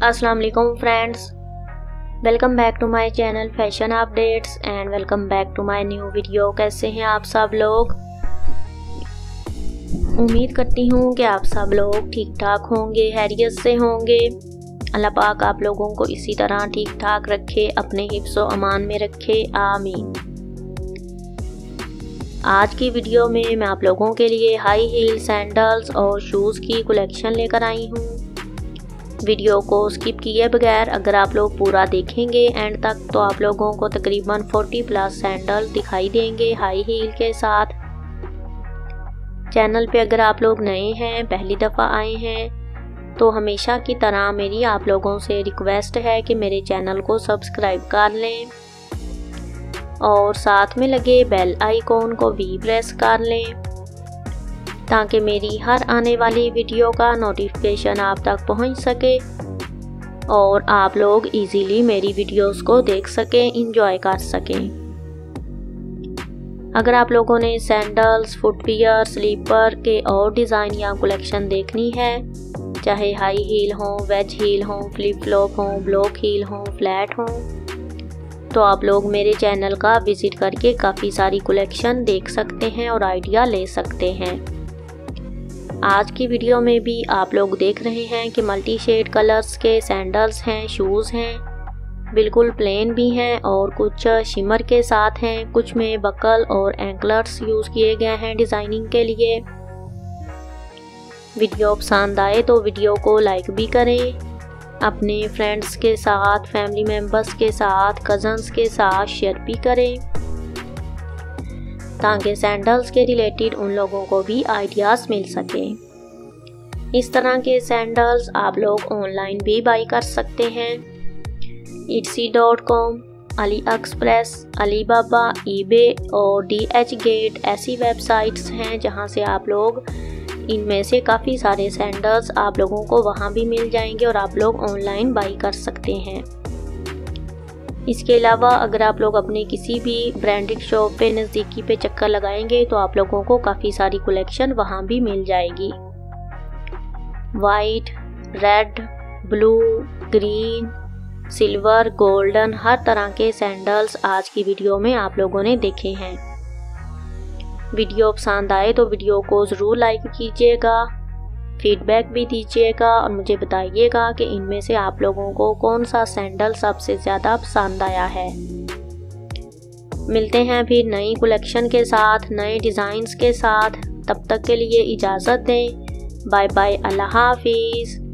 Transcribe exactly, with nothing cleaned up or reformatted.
अस्सलाम वालेकुम friends, welcome back to my channel fashion updates and welcome back to my new video. कैसे हैं आप सब लोग? उम्मीद करती हूँ कि आप सब लोग ठीक ठाक होंगे, खैरियत से होंगे। अल्लाह पाक आप लोगों को इसी तरह ठीक ठाक रखे, अपने हिफ्ज़ो अमान में रखे, आमीन। आज की वीडियो में मैं आप लोगों के लिए हाई हील सैंडल्स और शूज़ की कलेक्शन लेकर आई हूँ। वीडियो को स्किप किए बगैर अगर आप लोग पूरा देखेंगे एंड तक तो आप लोगों को तकरीबन चालीस प्लस सैंडल दिखाई देंगे हाई हील के साथ। चैनल पे अगर आप लोग नए हैं, पहली दफ़ा आए हैं, तो हमेशा की तरह मेरी आप लोगों से रिक्वेस्ट है कि मेरे चैनल को सब्सक्राइब कर लें और साथ में लगे बेल आइकॉन को भी प्रेस कर लें ताकि मेरी हर आने वाली वीडियो का नोटिफिकेशन आप तक पहुंच सके और आप लोग इजीली मेरी वीडियोस को देख सकें, एंजॉय कर सकें। अगर आप लोगों ने सैंडल्स, फुटवियर, स्लीपर के और डिज़ाइन या कलेक्शन देखनी है, चाहे हाई हील हो, वेज हील हो, फ्लिप फ्लॉप हो, ब्लॉक हील हो, फ्लैट हो, तो आप लोग मेरे चैनल का विज़िट करके काफ़ी सारी कलेक्शन देख सकते हैं और आइडिया ले सकते हैं। आज की वीडियो में भी आप लोग देख रहे हैं कि मल्टी शेड कलर्स के सैंडल्स हैं, शूज़ हैं, बिल्कुल प्लेन भी हैं और कुछ शिमर के साथ हैं, कुछ में बकल और एंकलर्स यूज़ किए गए हैं डिज़ाइनिंग के लिए। वीडियो पसंद आए तो वीडियो को लाइक भी करें, अपने फ्रेंड्स के साथ, फैमिली मेम्बर्स के साथ, कज़न्स के साथ शेयर भी करें ताकि सैंडल्स के रिलेटेड उन लोगों को भी आइडियाज़ मिल सकें। इस तरह के सैंडल्स आप लोग ऑनलाइन भी बाई कर सकते हैं। Etsy dot com, AliExpress, Alibaba, eBay और डी एच गेट ऐसी वेबसाइट्स हैं जहां से आप लोग इनमें से काफ़ी सारे सैंडल्स आप लोगों को वहां भी मिल जाएंगे और आप लोग ऑनलाइन बाई कर सकते हैं। इसके अलावा अगर आप लोग अपने किसी भी ब्रांडेड शॉप पे नज़दीकी पे चक्कर लगाएंगे तो आप लोगों को काफ़ी सारी कलेक्शन वहाँ भी मिल जाएगी। White, red, blue, green, silver, golden, हर तरह के सैंडल्स आज की वीडियो में आप लोगों ने देखे हैं। वीडियो पसंद आए तो वीडियो को ज़रूर लाइक कीजिएगा, फीडबैक भी दीजिएगा और मुझे बताइएगा कि इनमें से आप लोगों को कौन सा सैंडल सबसे ज़्यादा पसंद आया है। मिलते हैं फिर नई कलेक्शन के साथ, नए डिज़ाइंस के साथ। तब तक के लिए इजाज़त दें। बाय बाय, अल्लाह हाफिज़।